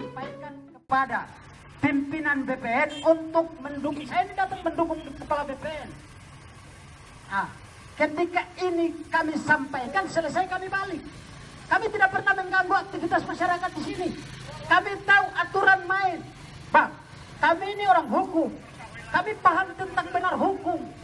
sampaikan kepada pimpinan BPN untuk mendukung. Saya ini datang mendukung kepala BPN. Nah, ketika ini kami sampaikan, selesai kami balik. Kami tidak pernah mengganggu aktivitas masyarakat di sini. Kami tahu aturan main. Bang, kami ini orang hukum. Kami paham tentang benar hukum.